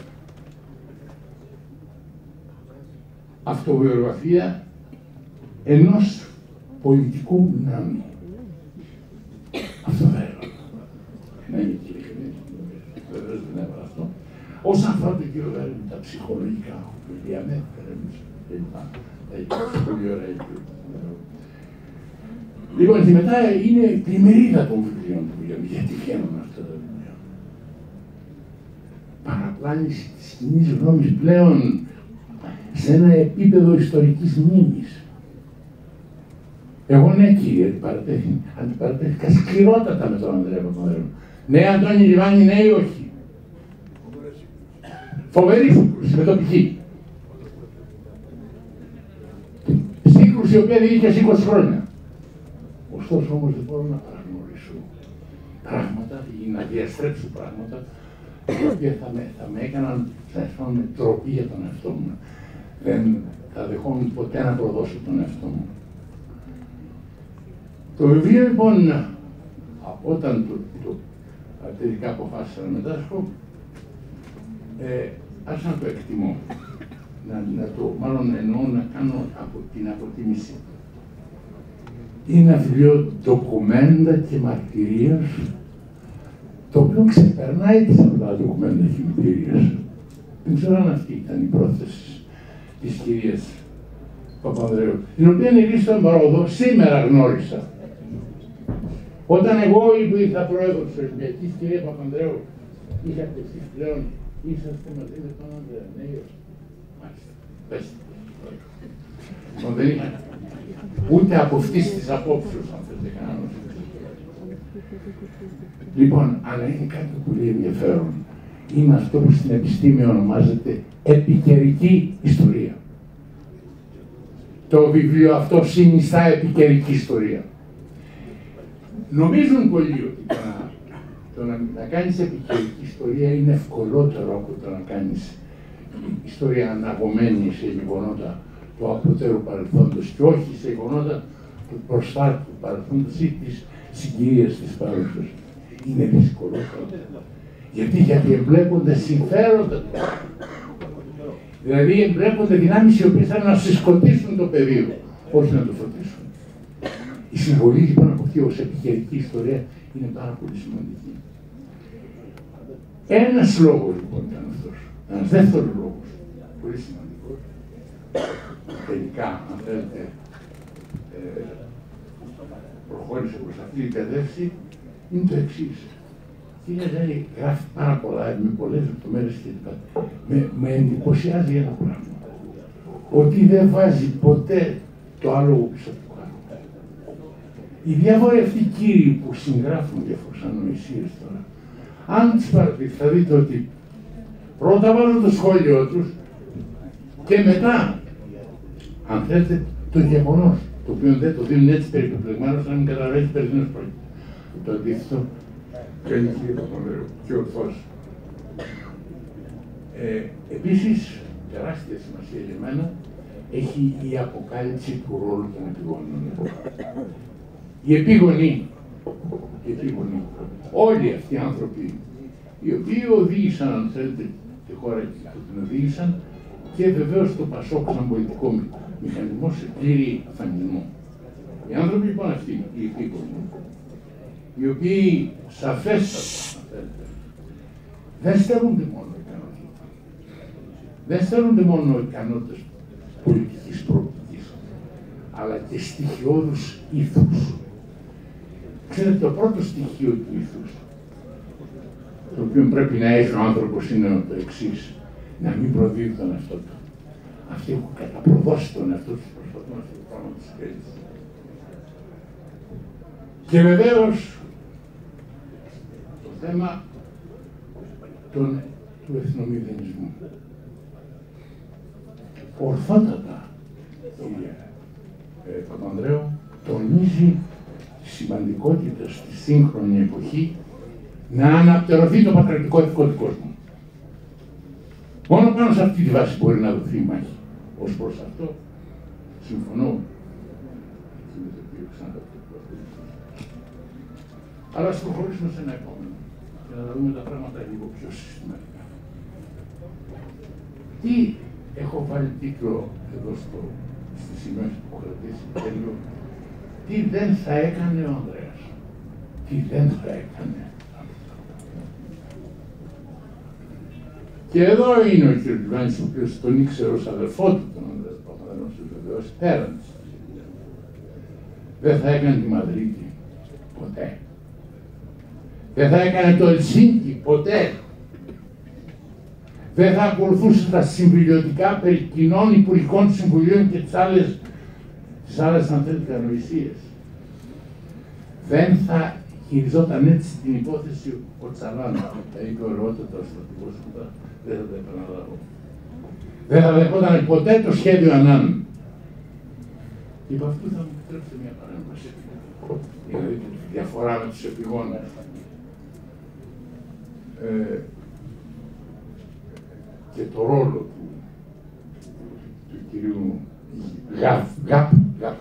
αυτοβιογραφία ενός πολιτικού δυνάμει. Αυτό θα έλεγα. Ναι, βεβαίως δεν έβαλα αυτό. Όσον αφορά τον κύριο Βέρεμι, τα ψυχολογικά, το Ελιαμέτ Βερέμις κλπ. Έχει πολύ ωραία. Λοιπόν, και μετά είναι η πλημμυρίδα των βιβλίων που λέμε. Γιατί βγαίνουν αυτά τα βιβλία? Παραπλάνηση της κοινής γνώμης πλέον σε ένα επίπεδο ιστορικής μνήμης. Εγώ ναι κύριε, αντιπαρατέθηκα σκληρότατα με τον Ανδρέα Παπανδρέου. Ναι Αντώνη Λιβάνη, ναι ή όχι? Φοβερή σύγκρουση με το π.χ. Σύγκρουση η οποία διήρκε 20 χρόνια. Ωστόσο όμως δεν μπορώ να παραγνωρίσω πράγματα ή να διαστρέψω πράγματα τα οποία θα με έκαναν, θα αισθάνομαι τροπή για τον εαυτό μου. Δεν θα δεχόμουν ποτέ να προδώσω τον εαυτό μου. Το βιβλίο λοιπόν, όταν τελικά αποφάσισα να μετάσχω, άρχισα να το εκτιμώ. Μάλλον εννοώ να κάνω την αποτίμηση. Είναι ένα βιβλίο ντοκουμέντα και μαρτυρίας, το οποίο ξεπερνάει τις απλά ντοκουμέντα και μαρτυρίας. Δεν ξέρω αν αυτή ήταν η πρόθεση της κυρίας Παπανδρέου, την οποία εκεί στον Ρόδο σήμερα γνώρισα. Όταν εγώ ήρθα πρόεδρος της Ολυμπιακής, κυρία Παπανδρέου, είχατε εσείς πλέον, είσαστε μαζί με τον Ανδρεανέιο. Μάλιστα, πέστε. Δεν είχα ούτε από αυτής της απόψεως, αν θέλετε κανένας. Λοιπόν, αλλά είναι κάτι πολύ ενδιαφέρον. Είναι αυτό που στην επιστήμη ονομάζεται επικαιρική ιστορία. Το βιβλίο αυτό συνιστά επικαιρική ιστορία. Νομίζουν πολλοί ότι να κάνεις επικαιρική ιστορία είναι ευκολότερο από το να κάνεις ιστορία αναγωμένη σε γεγονότα του απότερου παρελθόντος και όχι σε γεγονότα του προσφάτου παρελθόντος ή της συγκυρίας της παρούσας. Είναι δυσκολότερο. Γιατί εμπλέκονται συμφέροντα. Δηλαδή εμπλέκονται δυνάμεις οι οποίες θέλουν να συσκοτήσουν το πεδίο, όχι να το φωτίσουν. Η συμβολή λοιπόν από αυτή ως επικαιρική ιστορία είναι πάρα πολύ σημαντική. Ένας λόγος λοιπόν ήταν αυτός. Ένας δεύτερος λόγος, πολύ σημαντικός, τελικά, αν θέλετε, προχώρησε προς αυτή την κατεύθυνση, είναι το εξής. Η κυρία Ζέλη γράφει πάρα πολλά, με πολλές λεπτομέρειες σχετικά. Με εντυπωσιάζει ένα πράγμα. Ότι δεν βάζει ποτέ το άλογο πίσω από το κάτω. Οι διάφοροι αυτοί κύριοι που συγγράφουν διάφορες ανοησίες τώρα, αν τις παρατηρείτε, θα δείτε ότι πρώτα βάζουν το σχόλιο τους και μετά, αν θέλετε, το γεγονός, το οποίο δεν το δίνουν έτσι περιπεπλεγμένο, να μην καταλαβαίνει περί τίνος πρόκειται. Το αντίθετο, κάνει κύριε Παπανδρέου, και ορθώς. Επίσης, τεράστια σημασία για μένα έχει η αποκάλυψη του ρόλου των επιγονών. Οι επίγονοι, όλοι αυτοί οι άνθρωποι, οι οποίοι οδήγησαν, αν θέλετε, τη χώρα που την οδήγησαν και βεβαίως το Πασόκ σαν πολιτικό μηχανισμό σε πλήρη αφανισμό. Οι άνθρωποι λοιπόν αυτοί, οι επίγονοι, οι οποίοι σαφέστατα, αν θέλετε, δεν στερούνται μόνο ικανότητα. Δεν στερούνται μόνο ικανότητες πολιτικής προοπτικής, αλλά και στοιχειώδους ήθους. Ξέρετε, το πρώτο στοιχείο του ήθους, το οποίο πρέπει να έχει ο άνθρωπος, είναι το εξής: να μην προδίδει τον εαυτό του. Αυτοί έχουν καταπροδώσει τον εαυτό του, προσπαθούν να το πράγμα της κρίσης. Και βεβαίως, το θέμα του εθνομηδενισμού. Ορθότατα, κύριε Παπανδρέου, τονίζει τη σημαντικότητα στη σύγχρονη εποχή να αναπτερωθεί το πατριωτικό ηθικό του κόσμου. Μόνο πάνω σε αυτή τη βάση μπορεί να δοθεί η μάχη. Ως προς αυτό, συμφωνώ. Αλλά ας προχωρήσουμε σε ένα επόμενο, για να δούμε τα πράγματα λίγο πιο συστηματικά. Τι έχω βάλει τίτλο εδώ στη σημείωση που έχω κρατήσει, τέλειο, τι δεν θα έκανε ο Ανδρέας. Τι δεν θα έκανε. Και εδώ είναι ο κ. Λιβάνης, ο οποίος τον ήξερε ως αδερφό του, τον Ανδρέα Παπανδρέου, βεβαίως πέραν της. Δεν θα έκανε τη Μαδρίτη ποτέ. Δεν θα έκανε το Ελσίνκι ποτέ. Δεν θα ακολουθούσε τα συμβιλιωτικά περί κοινών υπουργικών συμβουλίων και τις άλλες αν θέλετε ανοησίες. Δεν θα χειριζόταν έτσι την υπόθεση ο Τσαλάνο, τα είπε ωραιότατα ο στρατηγός, δεν θα τα επαναλάβω. Δεν θα δεχόταν ποτέ το σχέδιο Ανάν. Και από αυτού θα μου επιτρέψετε μια παρέμβαση. Για να δείτε τη διαφορά με τους επιγόνους. Και το ρόλο του κυρίου Γκάπ.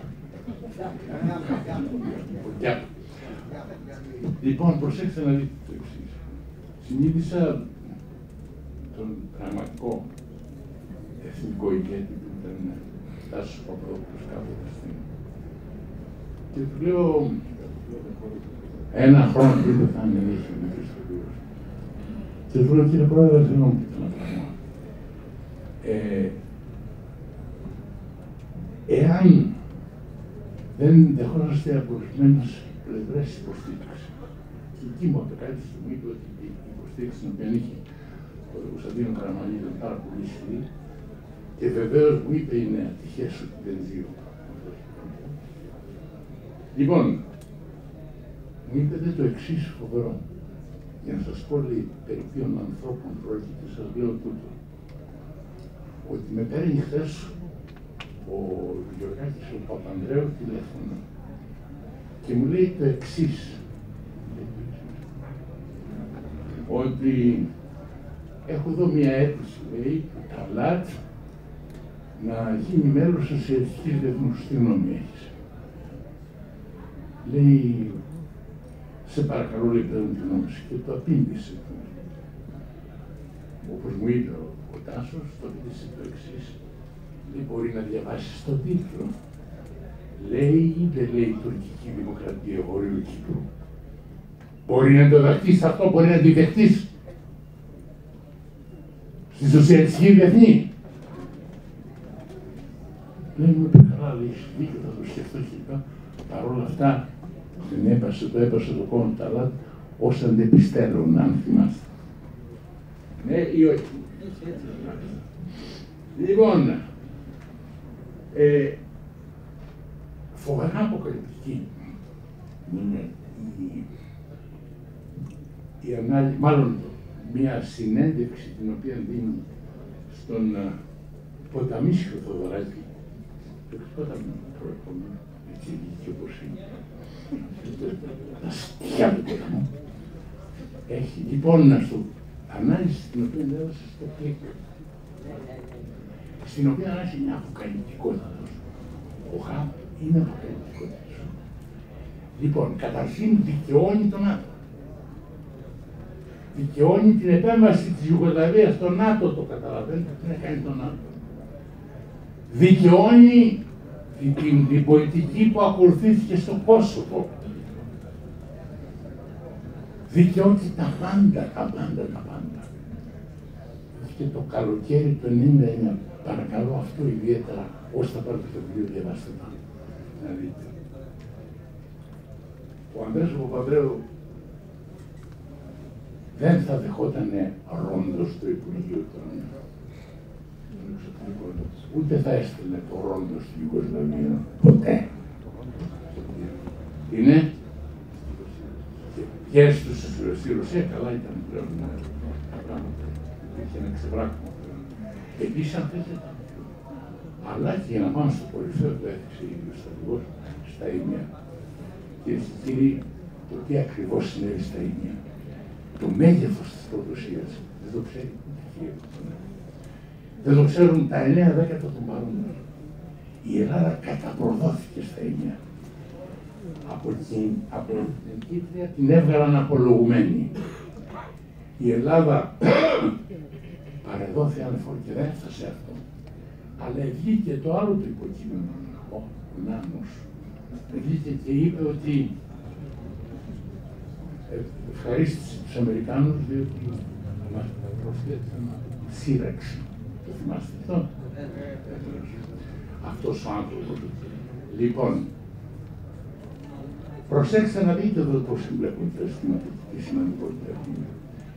Λοιπόν, προσέξτε να δείτε το εξής. Συνείδησα τον πραγματικό εθνικό ηγέτη που ήταν Τάσος Παπαδόπουλος κάποτε στιγμή. Και του λέω, ένα χρόνο πριν θα είναι είχε μικρή στο βίος. Και του λέω, κύριε Πρόεδρε, θέλω να μου πείτε ένα πράγμα. δεν δεχόσαστε από ορισμένες πλευρές υποστήριξη. Και εκεί μου από κάποια στιγμή είπε ότι η υποστήριξη την οποία είχε ο Κωνσταντίνο Καραμανλή ήταν πάρα πολύ ισχυρή και βεβαίως μου είπε είναι ατυχές ότι δεν ζει. Λοιπόν, μου είπετε το εξής φοβερό. Για να σας πω λέει, περί ποιων ανθρώπων πρόκειται, σας λέω τούτο. Ότι με παίρνει χθες ο Γιωργάκης ο Παπανδρέου τηλέφωνο και μου λέει το εξής. Ότι έχω εδώ μια αίτηση, λέει, τα ΛΑΤ να γίνει μέλος Σοσιαλιστικής Διεθνούς. Τι γνώμη έχεις? Λέει, σε παρακαλώ, λέει, παίρνω τη γνώμη σου. Και το απήντησε. Όπως μου είπε ο Τάσος, το απήντησε το εξής. Λέει, μπορεί να διαβάσεις τον τίτλο. Λέει ή δεν λέει τουρκική δημοκρατία Βορείου Κύπρου? Μπορεί να το δεχτείς αυτό, μπορεί να τη δεχτείς στη Σοσιαλιστική Διεθνή? Λέει, μου είπε καλά, λέει, δίκιο, θα το σκεφτώ κλπ. Παρ' όλα αυτά, το έπασε το κόμμα τα ΛΑΤ ως αντεπιστέλλον, αν θυμάστε. Ναι ή όχι? Λοιπόν, φοβερά αποκαλυπτική είναι η ανάλυση, μάλλον μια συνέντευξη την οποία δίνει στον Ποταμίσιο Θοδωράκη, το Ποταμίσιο προηγούμενο, έτσι και όπως είναι, τα στοιχεία του ποταμού. Έχει λοιπόν ανάλυση την οποία έδωσε στο κλικ, στην οποία έχει μια αποκαλυπτικότητα. Ο ΧΑΠ είναι αποκαλυπτικότητα. Λοιπόν, καταρχήν δικαιώνει τον ΝΑΤΟ. Δικαιώνει την επέμβαση της Ιουγκοσλαβίας στο ΝΑΤΟ, το καταλαβαίνετε, τι να κάνει το ΝΑΤΟ. Δικαιώνει την πολιτική που ακολουθήθηκε στο Κόσοβο. Δικαιώνει τα πάντα. Και το καλοκαίρι του 1999, παρακαλώ αυτό ιδιαίτερα, όσοι θα πάρετε το βιβλίο, διαβάστε το, να δείτε. Ο Ανδρέας ο Παπανδρέου δεν θα δεχόταν ρόντο στο Υπουργείο των Εξωτερικών, ούτε θα έστελνε το ρόντο στην Ιουγκοσλαβία. Ποτέ. Είναι και στη Ρωσία καλά ήταν πλέον τα πράγματα. Υπήρχε ένα ξεβράκωμα πλέον. Επίσης αν θέλετε, αλλά και για να πάμε στο κορυφαίο το έθιξε ο στρατηγός στα Ήμια. Κυρίες και κύριοι, το τι ακριβώς συνέβη στα Ήμια, το μέγεθος της προδοσίας, δεν το ξέρει ούτε Κίεβο. Δεν το ξέρουν τα 9/10 των παρόντων. Η Ελλάδα καταπροδόθηκε στα Ήμια. Από την Κίτρια την έβγαλαν απολογουμένη. Η Ελλάδα παρεδόθη ανεφόρη και δεν έφτασε αυτό. Αλλά βγήκε το άλλο το υποκείμενο, ο Νάνος. Βγήκε και είπε ότι ευχαρίστησε τους Αμερικάνους διότι μας προσθέτουν σύραξη. Το θυμάστε αυτό? Αυτός ο άνθρωπος. Λοιπόν, προσέξτε να δείτε εδώ πώς συμπλέκουν τα αισθήματα και τι σημαντικότητα είναι.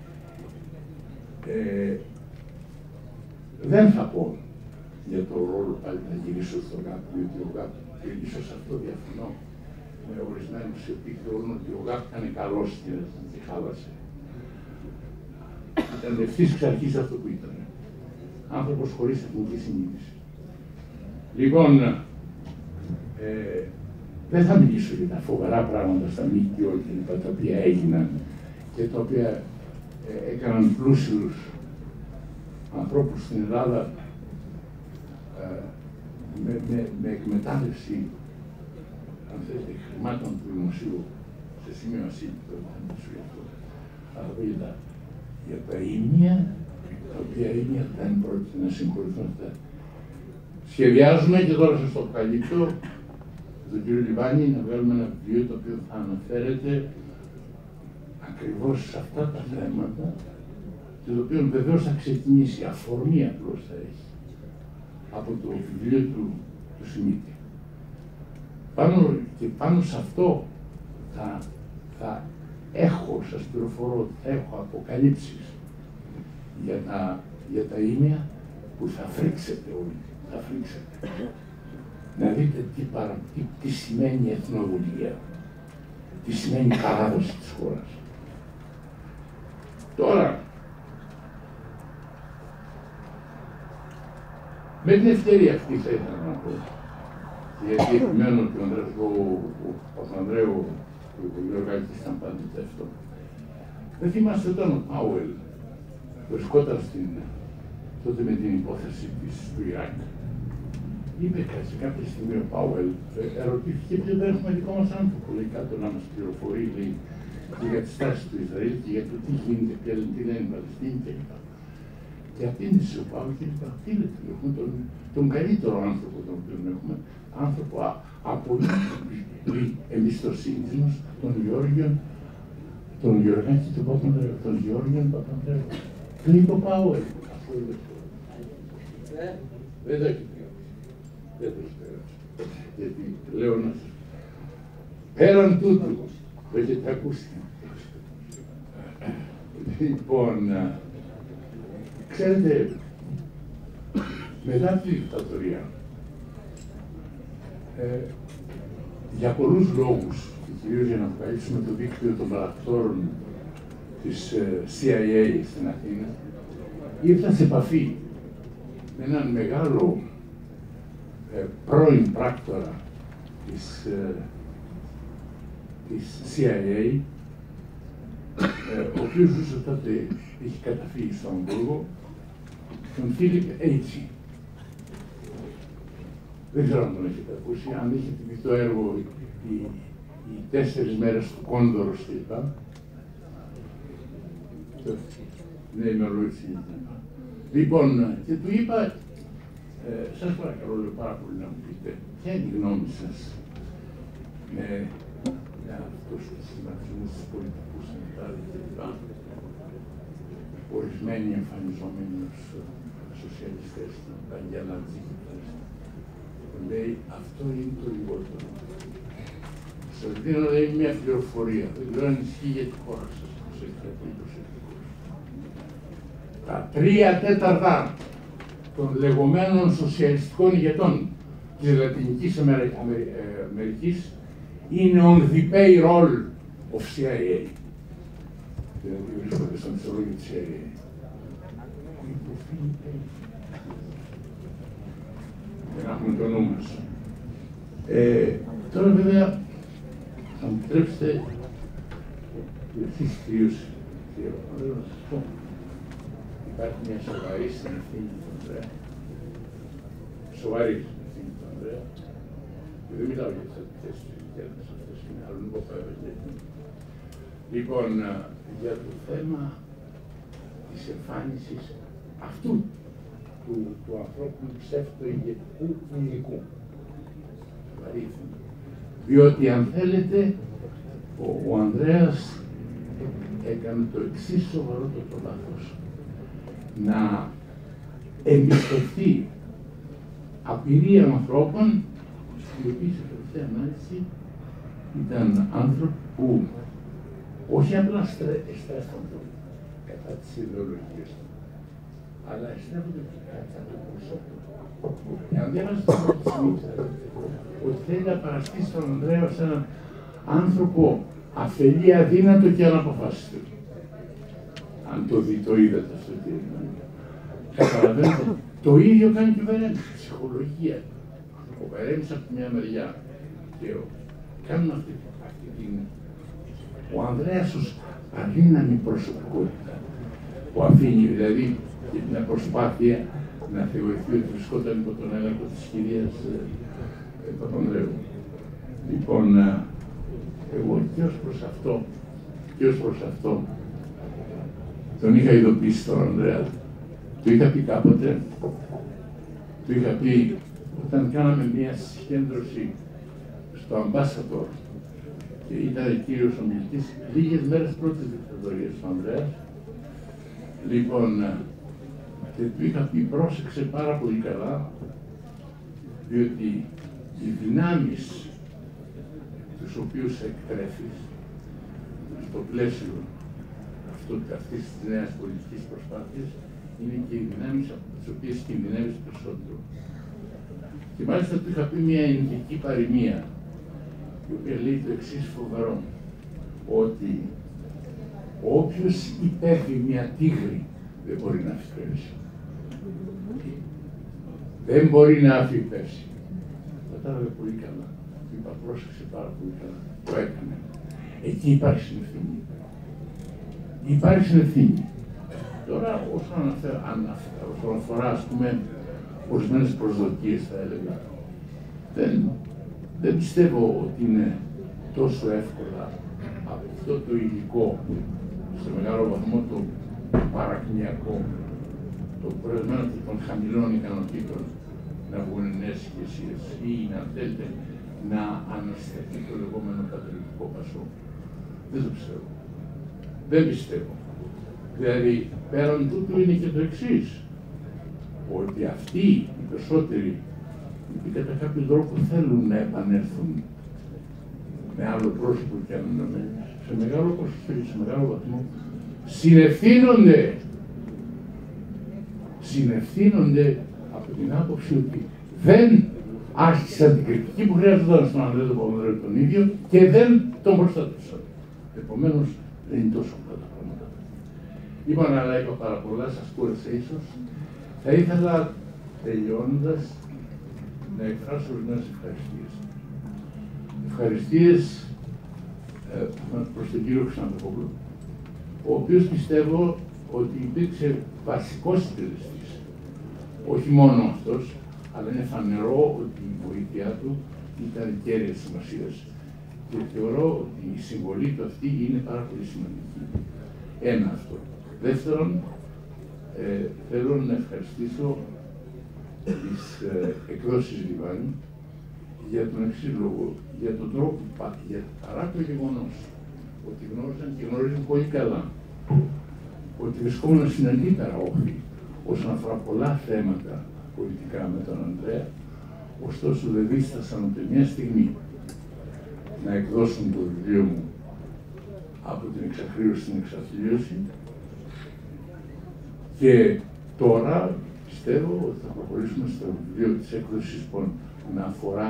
Δεν θα πω για το ρόλο, πάλι να γυρίσω στο ΓΑΠ, διότι ο ΓΑΠ, ίσως αυτό διαφωνώ με ορισμένους οι οποίοι θεωρούν ότι ο ΓΑΠ ήταν καλός και τη χάλασε. Ήταν ευθύς εξ αρχής αυτό που ήταν. Άνθρωπος χωρίς εθνική συνείδηση. Λοιπόν, δεν θα μιλήσω για τα φοβερά πράγματα στα ΜΚΟ και τα οποία έγιναν και τα οποία έκαναν πλούσιους ανθρώπους στην Ελλάδα με εκμετάλλευση, αν θέλετε, χρημάτων του δημοσίου σε σημείο ασύλληπτο, δεν θα μιλήσω για αυτό. Αλλά για τα ήμια, τα οποία ήμια δεν πρόκειται να συγχωρηθούν αυτά. Σχεδιάζουμε και τώρα σας το αποκαλύπτω, τον κύριο Λιβάνη, να βγάλουμε ένα βιβλίο το οποίο θα αναφέρεται ακριβώς σε αυτά τα θέματα, και το οποίο βεβαίως θα ξεκινήσει, αφορμή απλώς θα έχει, από το βιβλίο του Σιμίτη. Πάνω σε αυτό θα έχω, σας πληροφορώ ότι θα έχω αποκαλύψεις για τα ίμια που θα φρίξετε όλοι, θα φρίξετε. Να δείτε τι σημαίνει εθνοδουλία, τι σημαίνει παράδοση της χώρας. Τώρα, με την ευκαιρία αυτή θα ήθελα να πω, γιατί επιμένω ότι ο Παπανδρέου και ο Γεωργάκης ήταν πάντοτε αυτό. Δεν θυμάστε όταν ο Πάουελ βρισκόταν τότε με την υπόθεση του Ιράκ. Είπε σε κάποια στιγμή ο Πάουελ, ερωτήθηκε ποιο δεν έχουμε δικό μας άνθρωπο, λέει, κάτω να μας πληροφορεί, λέει, και για τη στάση του Ισραήλ και για το τι γίνεται, τι λένε οι Παλαιστίνοι κλπ. Και απήντησε ο Πάουελ και είπε, τι λέτε, έχουμε τον καλύτερο άνθρωπο τον οποίο έχουμε, άνθρωπο απολύτως εμπιστοσύνης μας, τον Γεωργάκη του Παπανδρέου, τον Γεώργιο Παπανδρέου. Και είπε ο Πάουελ, αυτό είναι αυτό. Δεν το έχει πει. Δεν το σπέρασε. Γιατί λέω να σας. Πέραν τούτου, το έχετε ακούσει. Λοιπόν, ξέρετε, μετά τη δικτατορία, για πολλούς λόγους, και κυρίως για να βγάλουμε το δίκτυο των παρακτόρων της CIA στην Αθήνα, ήρθα σε επαφή με έναν μεγάλο πρώην πράκτορα της CIA, ο οποίος ζούσε τότε, είχε καταφύγει στο Αμβούργο, τον Φίλιπ Έιτσι. Δεν ξέρω αν τον έχετε ακούσει, αν έχετε δει το έργο οι 4 μέρες του Κόντορος κλπ. Ναι, με ρωτήσει. Λοιπόν, και του είπα, σας παρακαλώ, λέω πάρα πολύ να μου πείτε, ποια είναι η γνώμη σας με αυτούς τους συμβασμούς τους πολιτικούς κλπ. Ορισμένοι εμφανιζόμενοι ως σοσιαλιστές, αγγελαντζίκητες. Λέει, αυτό είναι το λιγότερο. Σας δίνω, λέει, μια πληροφορία. Δεν ξέρω αν ισχύει για τη χώρα σας. Τα 3/4 των λεγόμενων σοσιαλιστικών ηγετών της Λατινικής Αμερικής είναι on the payroll of CIA. Δηλαδή βρίσκονται στον μισθολόγιο της CIA. Για να έχουμε το νου μας. Τώρα βέβαια, θα μου επιτρέψετε εσείς κυρίως, κύριε Παπανδρέου, να σας πω, υπάρχει μια σοβαρή συνευθύνη του Ανδρέα. Σοβαρή συνευθύνη του Ανδρέα. Και δεν μιλάω για τις αντιθέσεις του Κέρνες, αυτές είναι άλλων υποφέροντες. Λοιπόν, για το θέμα της εμφάνισης αυτού του ανθρώπινου ψεύτο-ηγετικού υλικού. Διότι αν θέλετε, ο Ανδρέας έκανε το εξής σοβαρότατο λάθος. Να εμπιστευτεί απειρία ανθρώπων, οι οποίοι σε τελευταία ανάλυση ήταν άνθρωποι που όχι απλά στρέφονται κατά τις ιδεολογίες του, αλλά στρέφονται και κατά το προσώπου. Εάν διάβαζε το πρώτο ότι θέλει να παραστήσει τον Ανδρέα ως έναν άνθρωπο αφελή, αδύνατο και αναποφάσιστο. Αν το δει, το είδατε αυτό τι είναι. Καταλαβαίνετε, το ίδιο κάνει και ο Βερέμης, ψυχολογία. Ο Βερέμης από τη μια μεριά και κάνουν αυτή την. Ο Ανδρέας ως αδύναμη προσωπικότητα που αφήνει δηλαδή για την προσπάθεια να θεωρηθεί ότι βρισκόταν υπό τον έλεγχο της κυρίας Παπανδρέου. Λοιπόν, εγώ και ως προς αυτό, τον είχα ειδοποιήσει τον Ανδρέα. Του είχα πει κάποτε, του είχα πει όταν κάναμε μια συγκέντρωση στο Ambassador και ήταν κύριος ομιλητής λίγες μέρες πρώτης δικτατορίας του Ανδρέας. Λοιπόν, και του είχα πει πρόσεξε πάρα πολύ καλά, διότι οι δυνάμεις τους οποίους εκτρέφεις στο πλαίσιο αυτής της νέας πολιτικής προσπάθειας είναι και οι δυνάμεις από τις οποίες κινδυνεύεις περισσότερο. Και μάλιστα του είχα πει μια ενδική παροιμία, η οποία λέει το εξής φοβερό, ότι όποιος υπέφει μια τίγρη δεν μπορεί να αφιπεύσει. Δεν μπορεί να αφιπεύσει. Κατάλαβε πολύ καλά. Είπα, πρόσεξε πάρα πολύ καλά. Το έκανε. Εκεί υπάρχει συνευθύνη. Υπάρχει συνευθύνη. Τώρα, όσον αφορά, ας πούμε, ορισμένες προσδοκίες, θα έλεγα, δεν πιστεύω ότι είναι τόσο εύκολα από αυτό το υλικό, σε μεγάλο βαθμό το παρακμιακό, το προηγούμενο των χαμηλών ικανοτήτων, να βγουν νέες ηγεσίες ή να θέλετε να ανασταθεί το λεγόμενο πατριωτικό πασό. Δεν το πιστεύω. Δεν πιστεύω. Δηλαδή, πέραν τούτου είναι και το εξής, ότι αυτοί οι περισσότεροι, οι κατά κάποιο τρόπο θέλουν να επανέλθουν με άλλο πρόσωπο και σε μεγάλο ποσοστό και σε μεγάλο βαθμό, συνευθύνονται από την άποψη ότι δεν άσκησαν την κριτική που χρειαζόταν στον Ανδρέα τον Παπανδρέου τον ίδιο και δεν τον προστάτευσαν. Επομένως, δεν είναι τόσο απλά τα πράγματα. Είπα, αλλά είπα πάρα πολλά, σας κούρεσα ίσως. Θα ήθελα, τελειώνοντας, να εκφράσω ορισμένες ευχαριστίες. Ευχαριστίες προς τον κύριο Ξανθόπουλο, ο οποίος πιστεύω ότι υπήρξε βασικός συντελεστής. Όχι μόνο αυτός, αλλά είναι φανερό ότι η βοήθειά του ήταν κέρια σημασίας. Και θεωρώ ότι η συμβολή του αυτή είναι πάρα πολύ σημαντική. Ένα αυτό. Δεύτερον, θέλω να ευχαριστήσω τις εκδόσεις Λιβάνη για τον εξής λόγο, για τον τρόπο που παρά το γεγονός ότι γνώριζαν και γνωρίζουν πολύ καλά ότι βρισκόμουν στην αντίπερα όχθη όσον αφορά πολλά θέματα πολιτικά με τον Ανδρέα, ωστόσο δεν δίστασαν ούτε μια στιγμή να εκδώσουν το βιβλίο μου από την εξαχρήωση στην εξαθλίωση. Και τώρα πιστεύω ότι θα προχωρήσουμε στο βιβλίο της έκδοσης που να αφορά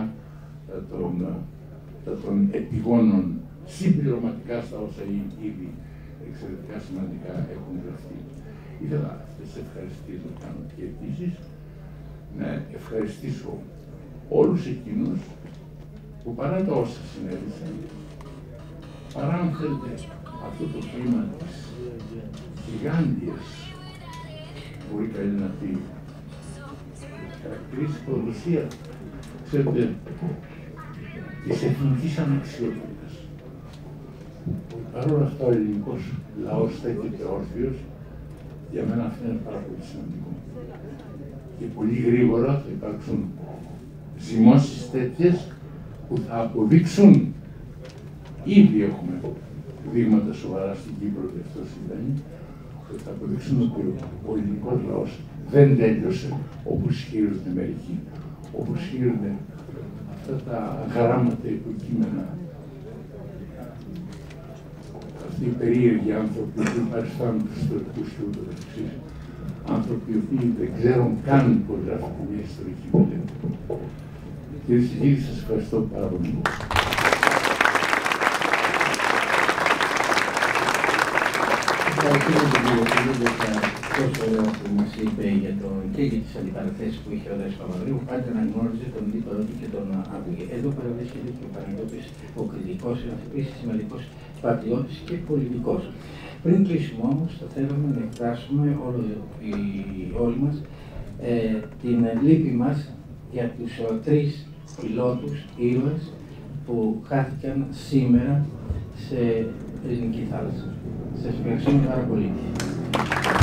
των επιγόνων συμπληρωματικά στα όσα ήδη εξαιρετικά σημαντικά έχουν γραφτεί. Ήθελα αυτές τις ευχαριστίες να κάνω και επίσης να ευχαριστήσω όλους εκείνους που παρά τα όσα συνέβησαν, παρά αν θέλετε αυτό το κλίμα της γιγάντιας, μπορεί κανείς να πει, χαρακτηρίζει προδοσία, ξέρετε, της εθνικής αναξιότητας. Παρ' όλα αυτά ο ελληνικός λαός στέκεται όρθιος, για μένα αυτό είναι πάρα πολύ σημαντικό. Και πολύ γρήγορα θα υπάρξουν ζυμώσεις τέτοιες που θα αποδείξουν, ήδη έχουμε δείγματα σοβαρά στην Κύπρο και αυτό συμβαίνει, ότι θα αποδείξουν ότι ο ελληνικός λαός δεν τέλειωσε όπως ισχυρίζονται μερικοί, όπως ισχυρίζονται αυτά τα γράμματα υποκείμενα. Αυτοί οι περίεργοι άνθρωποι που παριστάνουν τους ιστορικούς και ούτω καθεξής. Άνθρωποι οι οποίοι δεν ξέρουν καν πώς γράφουν μια ιστορική μελέτη. Κυρίες και κύριοι, σας ευχαριστώ πάρα πολύ. Ευχαριστούμε τον κύριο Φίλου για τόσο ωραίο που μας είπε και για τις αντιπαραθέσεις που είχε ο Ανδρέας Παπανδρέου, πάντα να γνώριζε τον δίπλα του και τον άκουγε. Εδώ παραβρίσκεται και ο Παναγιώτης ο κριτικός, ένας επίσης σημαντικός πατριώτης και πολιτικός. Πριν κλείσουμε όμως, θα θέλαμε να εκφράσουμε όλοι μας την λύπη μας για τους τρεις πιλότους ήρωες που χάθηκαν σήμερα σε ελληνική θάλασσα. Σας ευχαριστούμε πάρα πολύ.